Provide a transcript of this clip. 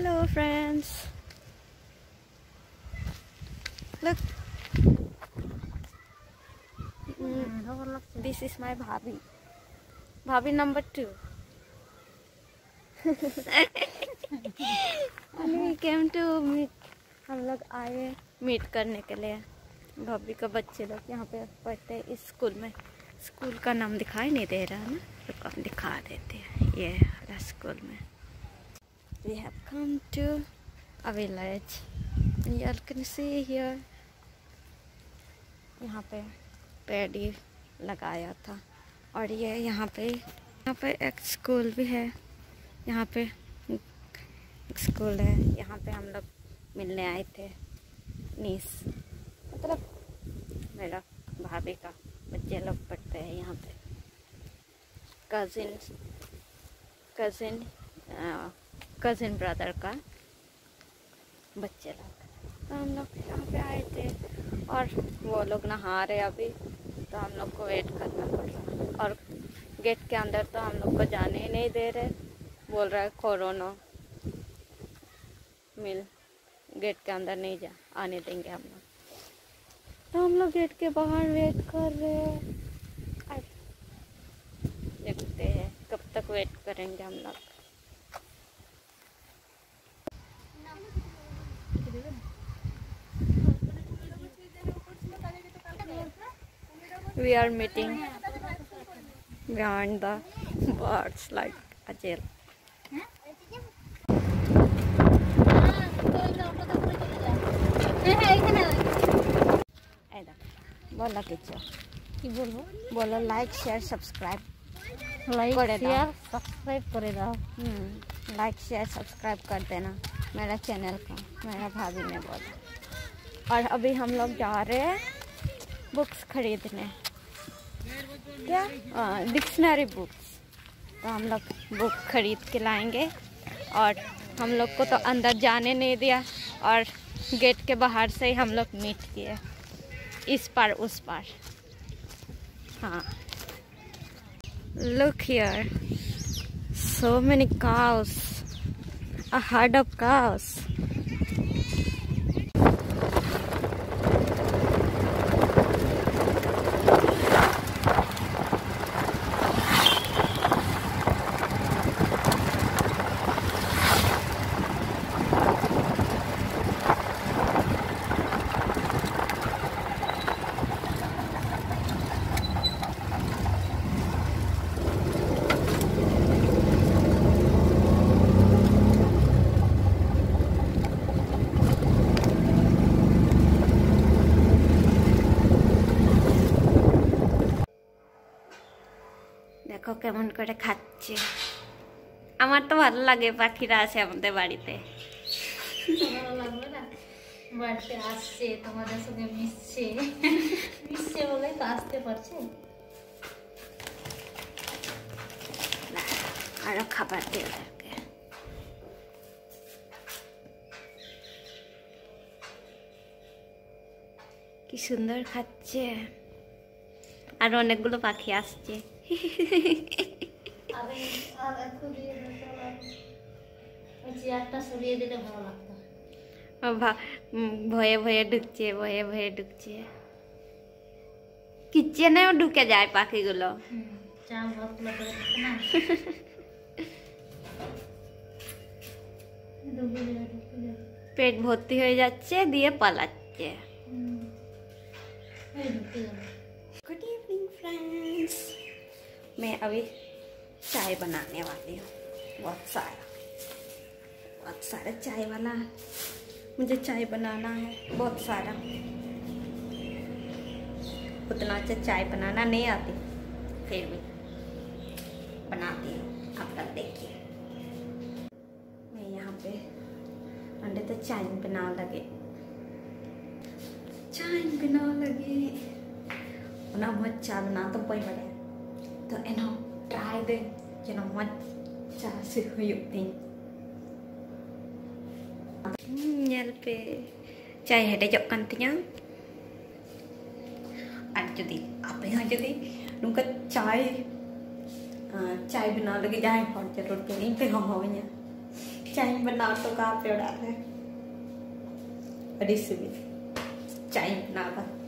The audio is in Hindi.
Hello friends, look, this is my bhabhi number 2. And we came to meet, हम लोग आए मीट करने के लिए। भाभी का बच्चे लोग यहाँ पे पढ़ते हैं इस स्कूल में। स्कूल का नाम दिखाई नहीं दे रहा ना, तो कम दिखा देते हैं। ये है स्कूल में। We have come to a village. You can see here. यहाँ पे पेड़ लगाया था और ये यहाँ पे एक स्कूल भी है। यहाँ पे एक स्कूल है। यहाँ पे हम लोग मिलने आए थे। नीस मतलब मेरा भाभी का बच्चे लोग पढ़ते हैं यहाँ पे। कजिन ब्रदर का बच्चे लोग। तो हम लोग यहाँ पे आए थे और वो लोग नहा रहे अभी, तो हम लोग को वेट करना पड़ रहा। और गेट के अंदर तो हम लोग को जाने ही नहीं दे रहे, बोल रहा है कोरोना मिल, गेट के अंदर नहीं आने देंगे हम लोग। तो हम लोग गेट के बाहर वेट कर रहे हैं। देखते हैं कब तक वेट करेंगे हम लोग। We are meeting behind the birds like a jail. बोला किचो कि बोलो बोलो लाइक शेयर सब्सक्राइब कर दो। लाइक शेयर सब्सक्राइब कर देना मेरा चैनल का, मेरा भाभी ने बोला। और अभी हम लोग जा रहे हैं बुक्स खरीदने। क्या? Dictionary books. तो हम लोग बुक खरीद के लाएंगे। और हम लोग को तो अंदर जाने नहीं दिया और गेट के बाहर से ही हम लोग मीट किए, इस पार उस पार। हाँ, look here, so many cows, a herd of cows. देखो केमन करे खाচ্ছে। আমার তো ভালো লাগে পাখিরা আসে আমাদের বাড়িতে। ভালো লাগবে না? বাড়িতে আসছে, তোমাদের সঙ্গে মিশছে বলে তো আসতে পারছে। না, আরো খাবার দিয়ে থাকে। কি সুন্দর খাচ্ছে। আর অনেকগুলো পাখি আসছে। ভয়ে ভয়ে ঢুকছে কিচেনেও ঢুকে যায় পাখিগুলো। পেট ভর্তি হয়ে যাচ্ছে, দিয়ে পালাচ্ছে। गुड इवनिंग फ्रेंड्स, मैं अभी चाय बनाने वाली हूँ। बहुत सारा चाय वाला है, मुझे चाय बनाना है बहुत सारा। उतना अच्छा चाय बनाना नहीं आती, फिर भी बनाती हूँ। आप तक देखिए, मैं यहाँ पे अंडे तो चाय बना लगे ना मत चा बना तो कोई बड़े तो एनो ट्राई दे जेनो मत चा से हुई nyel pe chai hede jok kan tinya ad jodi ape ha jodi nungka chai bina lagi jai hor jarur pe ni pe ho nya चाय बनाओ तो कहाँ पे उड़ा रहे, अरे सुबह चाय बना